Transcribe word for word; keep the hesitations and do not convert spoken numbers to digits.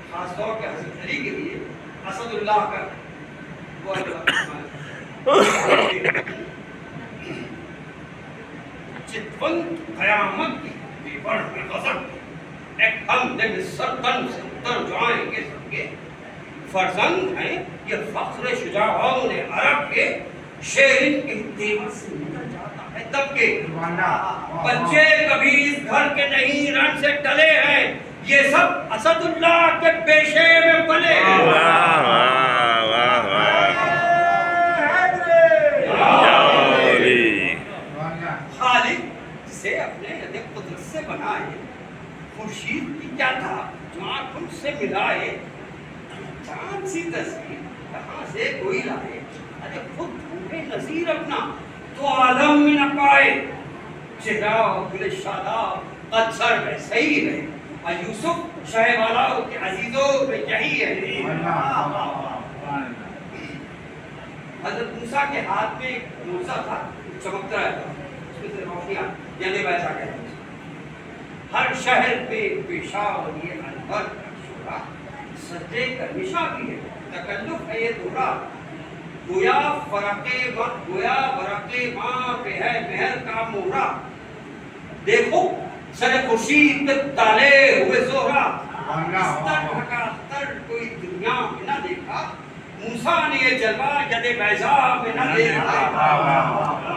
خاص طور پہ حضرت علی کے لیے اسد اللہ کا وہ چتون قیامت کی بے بڑھ میں غضب ایک ہم دن سرطن سے اتر جائیں گے سب کے فرزند ہیں یہ فخر شجاعوں نے عرب کے شیرن کے دیوہ سے نکل جاتا ہے تب کے بچے کبھی اس گھر کے نہیں رن سے ٹلے ہیں یہ سب اسد اللہ کے پیشے میں پلے ہیں خالق جسے اپنے ید قدرت سے بنائے خورشید کی کیا تھا جو آنکھ ان سے ملائے چاند سی تصویر کہاں سے کوئی لائے ارے خود ڈھونڈے نظیر اپنا تو عالم میں نہ پائے چہرہ گل شاداب اچھر ویسے ہی ہے اور یوسف شاہ والا کے عزیزوں میں یہی ہے حضرت موسیٰ کے ہاتھ میں ایک موسیٰ تھا چمکتا ہے اس میں سے روشنیاں یعنی ویسا کہتے ہیں ہر شہر پہ پیشہ اور یہ انور کا شورا سجدے کا نشا بھی ہے تکلف ہے یہ دورہ گویا فرقے وقت گویا برقے ماں پہ ہے مہر کا مورا دیکھو سر خورشید پہ تالے ہوئے زہرا استر ڈھکا تر کوئی دنیا میں نہ دیکھا موسیٰ نے یہ جلوہ ید بیضا میں نہ دیکھا